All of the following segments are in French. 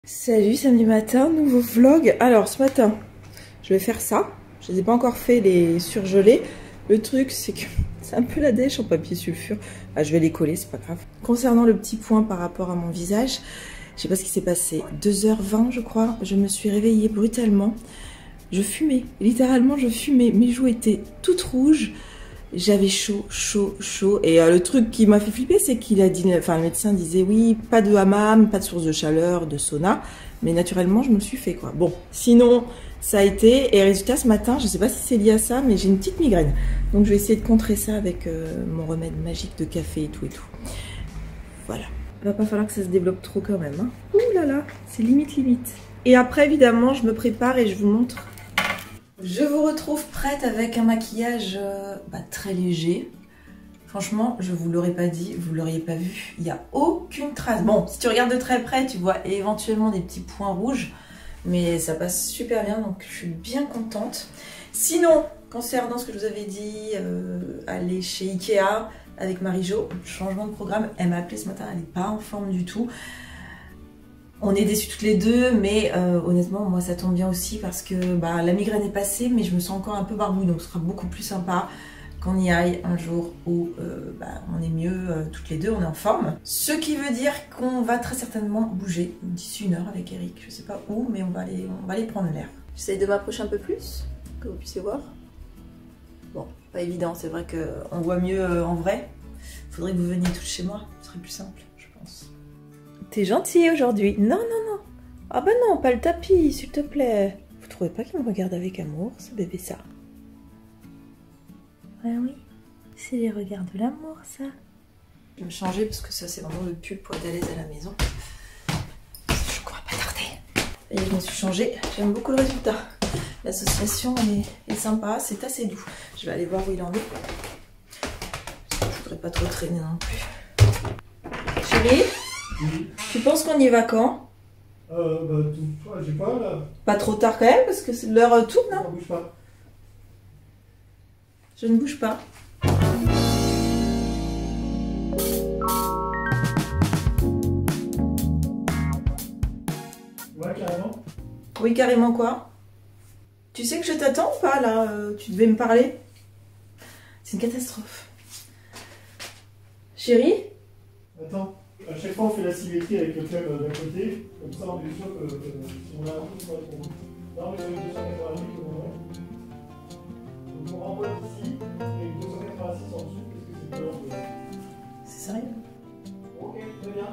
Salut, samedi matin, nouveau vlog. Alors ce matin, je vais faire ça. Je n'ai pas encore fait les surgelés. Le truc, c'est que c'est un peu la dèche en papier sulfure. Ah, je vais les coller, c'est pas grave. Concernant le petit point par rapport à mon visage, je sais pas ce qui s'est passé. 2h20, je crois, je me suis réveillée brutalement. Je fumais, littéralement je fumais. Mes joues étaient toutes rouges. J'avais chaud. Et le truc qui m'a fait flipper, c'est qu'il a dit, enfin le médecin disait oui, pas de hammam, pas de source de chaleur, de sauna. Mais naturellement, je me suis fait quoi. Bon, sinon, ça a été. Et résultat, ce matin, je sais pas si c'est lié à ça, mais j'ai une petite migraine. Donc je vais essayer de contrer ça avec mon remède magique de café et tout. Voilà. Il va pas falloir que ça se développe trop quand même. Hein. Ouh là là, c'est limite. Et après, évidemment, je me prépare et je vous montre. Je vous retrouve prête avec un maquillage très léger. Franchement, je vous l'aurais pas dit, vous l'auriez pas vu. Il n'y a aucune trace. Bon, si tu regardes de très près, tu vois éventuellement des petits points rouges. Mais ça passe super bien, donc je suis bien contente. Sinon, concernant ce que je vous avais dit, aller chez Ikea avec Marie-Jo, changement de programme. Elle m'a appelé ce matin, elle n'est pas en forme du tout. On est déçus toutes les deux, mais honnêtement, moi ça tombe bien aussi parce que la migraine est passée, mais je me sens encore un peu barbouille, donc ce sera beaucoup plus sympa qu'on y aille un jour où on est mieux toutes les deux, on est en forme. Ce qui veut dire qu'on va très certainement bouger d'ici 1 heure avec Eric. Je sais pas où, mais on va aller prendre l'air. J'essaie de m'approcher un peu plus, que vous puissiez voir. Bon, pas évident, c'est vrai qu'on voit mieux en vrai. Faudrait que vous veniez tous chez moi, ce serait plus simple, je pense. T'es gentil aujourd'hui. Non. Ah bah non, pas le tapis, s'il te plaît. Vous trouvez pas qu'il me regarde avec amour, ce bébé, ça? Ouais, oui. C'est les regards de l'amour, ça. Je vais me changer parce que ça, c'est vraiment le pull pour être à l'aise à la maison. Je crois pas tarder. Et je me suis changée. J'aime beaucoup le résultat. L'association est sympa, c'est assez doux. Je vais aller voir où il en est. Parce que je voudrais pas trop traîner non plus. Chérie? Oui. Tu penses qu'on y va quand? J'ai pas là. Pas trop tard quand même, parce que l'heure tourne, non? Ne bouge pas. Je ne bouge pas. Ouais, carrément. Oui, carrément quoi? Tu sais que je t'attends ou pas là? Tu devais me parler? C'est une catastrophe. Chérie? Attends. À chaque fois, on fait la symétrie avec le club d'un côté. Comme ça, on est sûr que si on a un truc, non, mais 288, donc on renvoie ici, et 286 en dessous, parce que c'est pas C'est sérieux? Ok, très bien.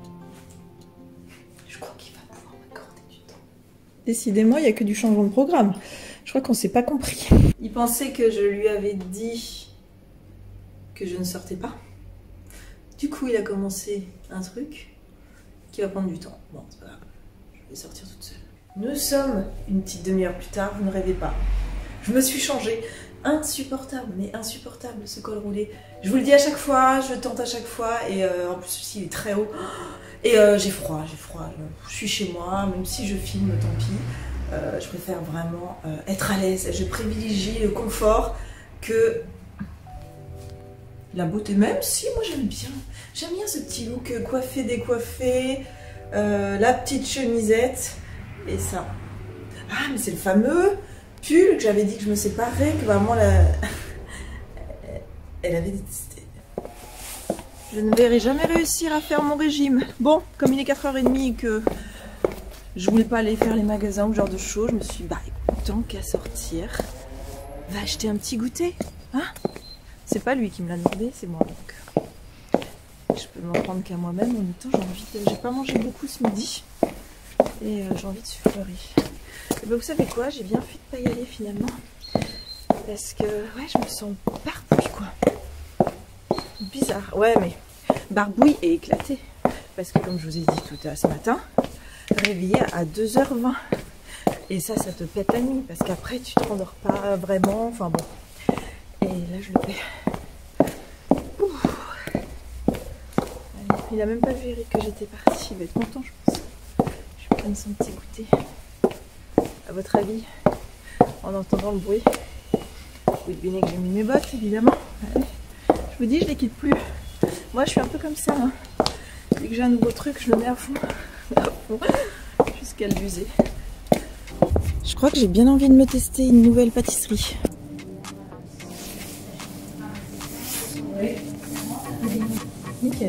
Je crois qu'il va pouvoir m'accorder du temps. Décidément, il n'y a que du changement de programme. Je crois qu'on s'est pas compris. Il pensait que je lui avais dit que je ne sortais pas. Du coup, il a commencé un truc qui va prendre du temps. Bon, c'est pas grave. Je vais sortir toute seule. Nous sommes une petite demi-heure plus tard, vous ne rêvez pas. Je me suis changée. Insupportable, mais insupportable ce col roulé. Je vous le dis à chaque fois, je tente à chaque fois. Et en plus, celui-ci il est très haut. Et j'ai froid. Je suis chez moi, même si je filme, tant pis. Je préfère vraiment être à l'aise. Je privilégie le confort que la beauté, même si moi j'aime bien. J'aime bien ce petit look coiffé, décoiffé, la petite chemisette et ça. Ah, mais c'est le fameux pull que j'avais dit que je me séparais, que maman elle avait détesté. Je ne verrai jamais réussir à faire mon régime. Bon, comme il est 4h30 et que je voulais pas aller faire les magasins ou ce genre de choses, je me suis dit, écoute, tant qu'à sortir, va acheter un petit goûter, hein? C'est pas lui qui me l'a demandé, c'est moi donc. Je peux m'en prendre qu'à moi-même. En même temps, j'ai pas mangé beaucoup ce midi et j'ai envie de sucrerie. Et vous savez quoi, j'ai bien fait de pas y aller finalement parce que ouais, je me sens barbouille quoi. Bizarre, ouais, mais barbouille et éclatée parce que comme je vous ai dit tout à ce matin, réveillée à 2h20 et ça te pète la nuit parce qu'après tu te rendors pas vraiment. Enfin bon. Et là je le fais. Allez, il a même pas vu Eric que j'étais partie. Il va être content je pense. Je vais prendre son petit goûter. À votre avis, en entendant le bruit, vous devinez que j'ai mis mes bottes évidemment. Allez. Je vous dis, je les quitte plus. Moi je suis un peu comme ça. Hein. Dès que j'ai un nouveau truc, je le mets à fond. ce qu'elle usait. Je crois que j'ai bien envie de me tester une nouvelle pâtisserie. Oui. Nickel.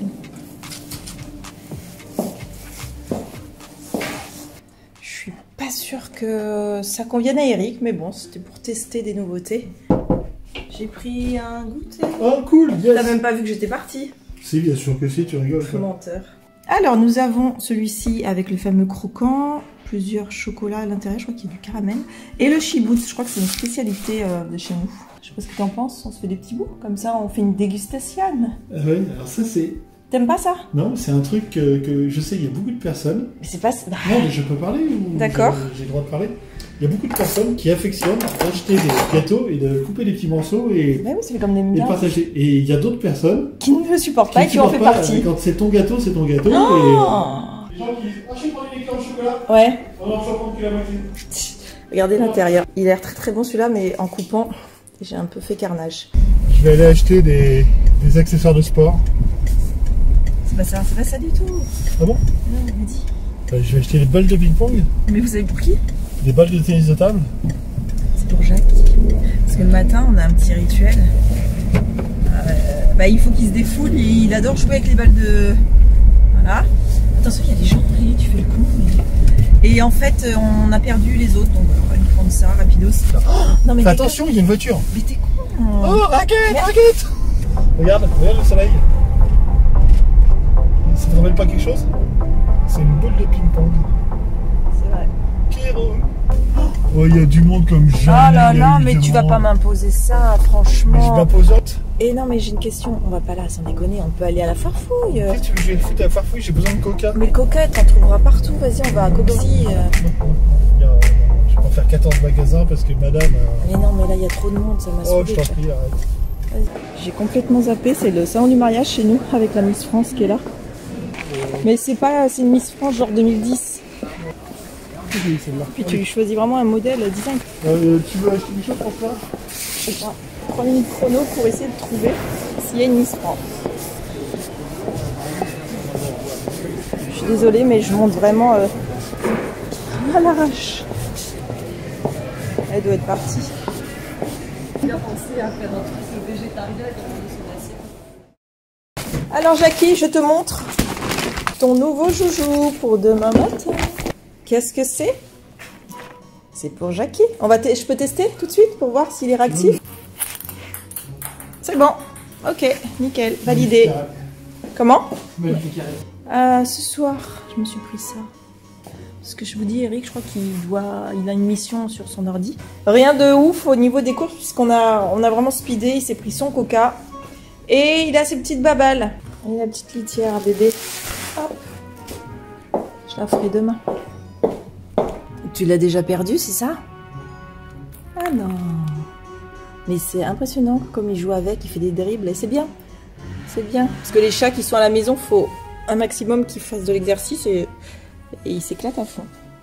Je suis pas sûre que ça convienne à Eric, mais bon, c'était pour tester des nouveautés. J'ai pris un goûter. Oh cool, yes. T'as même pas vu que j'étais partie? Si, bien sûr que si, tu rigoles. Menteur. Alors, nous avons celui-ci avec le fameux croquant, plusieurs chocolats à l'intérieur, je crois qu'il y a du caramel, et le Chibouts, je crois que c'est une spécialité de chez nous. Je sais pas ce que t'en penses, on se fait des petits bouts, comme ça on fait une dégustation. Ah ouais, alors ça c'est... T'aimes pas ça? Non, c'est un truc que je sais, il y a beaucoup de personnes... Mais c'est pas... Non, mais je peux parler ou... D'accord. J'ai le droit de parler. Il y a beaucoup de personnes qui affectionnent d'acheter des gâteaux et de couper des petits morceaux et... Bah oui, c'est comme des Et miens. partager. Et il y a d'autres personnes Qui ne me supportent pas et qui en fait partie. Quand c'est ton gâteau, c'est ton gâteau. Oh Et... Les gens qui disent, ah, je vais prendre une éclair au chocolat. Ouais. Oh non, je vais prendre que la moitié. Regardez l'intérieur. Il a l'air très très bon celui-là, mais en coupant, j'ai un peu fait carnage. Je vais aller acheter des accessoires de sport. C'est pas ça du tout. Ah bon? Non, il m'a dit. Je vais acheter des balles de ping-pong. Mais vous savez pour qui? Des balles de tennis de table. C'est pour Jacques. Parce que le matin, on a un petit rituel. Il faut qu'il se défoule. Il adore jouer avec les balles de... Voilà. Attention, il y a des gens. Tu fais le con. Mais... Et en fait, on a perdu les autres. Donc on va lui prendre ça rapidos. Oh, non, mais attention, il y a une voiture. Mais t'es con. Oh, raquette, raquette. Regarde le soleil. Ça te rappelle pas quelque chose? C'est une boule de ping-pong. C'est vrai. Kéro. Oh, il y a du monde comme jamais. Ah là là, mais tu vas pas m'imposer ça, franchement. Mais je m'impose autre. Et non, mais j'ai une question. On va pas là, sans déconner. On peut aller à la Farfouille. Qu'est-ce que tu veux que je vais foutre à la Farfouille? J'ai besoin de coca. Mais le coca, t'en trouveras partout. Vas-y, on va à Coxy. Je vais pas faire 14 magasins parce que madame... Mais non, mais là, il y a trop de monde. Ça m'a saoulé. Oh, je t'en prie, arrête. J'ai complètement zappé. C'est le salon du mariage chez nous, avec la Miss France qui est là. Mais c'est une Miss France genre 2010. Puis tu choisis vraiment un modèle design. Tu veux acheter une chose pour ça? Je sais pas. 3 minutes chrono pour essayer de trouver s'il y a une Miss France. Je suis désolée, mais je monte vraiment à l'arrache. Elle doit être partie. Il a pensé à faire un truc végétarien dans son assiette. Alors Jackie, je te montre ton nouveau joujou pour demain matin. Qu'est-ce que c'est? C'est pour Jackie. Je peux tester tout de suite pour voir s'il est réactif? C'est bon. Ok, nickel, validé. Comment? Ce soir, je me suis pris ça. Parce que je vous dis, Eric, je crois qu'il a une mission sur son ordi. Rien de ouf au niveau des courses, puisqu'on a vraiment speedé. Il s'est pris son coca. Et il a ses petites babales. Et la petite litière à bébé. Hop. Je la ferai demain. Tu l'as déjà perdu, c'est ça? Ah non. Mais c'est impressionnant comme il joue avec, il fait des dribbles et c'est bien. C'est bien. Parce que les chats qui sont à la maison, faut un maximum qu'ils fassent de l'exercice et ils s'éclatent à fond.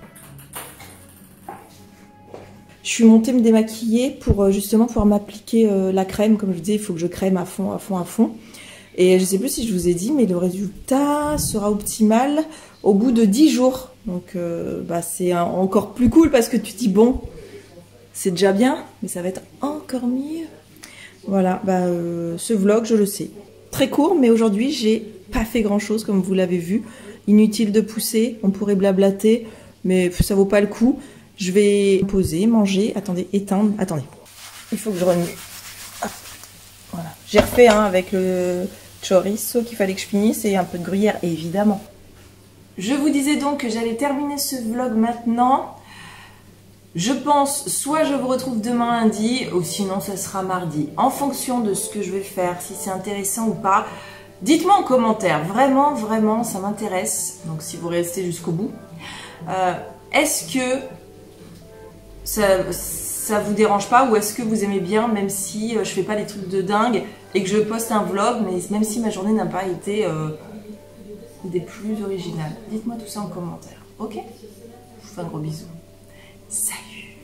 Je suis montée me démaquiller pour justement pouvoir m'appliquer la crème. Comme je vous disais, il faut que je crème à fond, à fond, à fond. Et je sais plus si je vous ai dit, mais le résultat sera optimal au bout de 10 jours. Donc c'est encore plus cool parce que tu te dis bon, c'est déjà bien, mais ça va être encore mieux. Voilà, ce vlog, je le sais. Très court, mais aujourd'hui, j'ai pas fait grand chose comme vous l'avez vu. Inutile de pousser, on pourrait blablater, mais ça vaut pas le coup. Je vais poser, manger, attendez, éteindre, attendez. Il faut que je remue. Voilà. J'ai refait avec le chorizo qu'il fallait que je finisse et un peu de gruyère, évidemment. Je vous disais donc que j'allais terminer ce vlog maintenant. Je pense, soit je vous retrouve demain lundi, ou sinon ça sera mardi. En fonction de ce que je vais faire, si c'est intéressant ou pas, dites-moi en commentaire. Vraiment, vraiment, ça m'intéresse. Donc si vous restez jusqu'au bout. Est-ce que ça vous dérange pas ou est-ce que vous aimez bien, même si je fais pas des trucs de dingue et que je poste un vlog, mais même si ma journée n'a pas été des plus originales. Dites-moi tout ça en commentaire, ok? Je vous fais un gros bisou. Salut!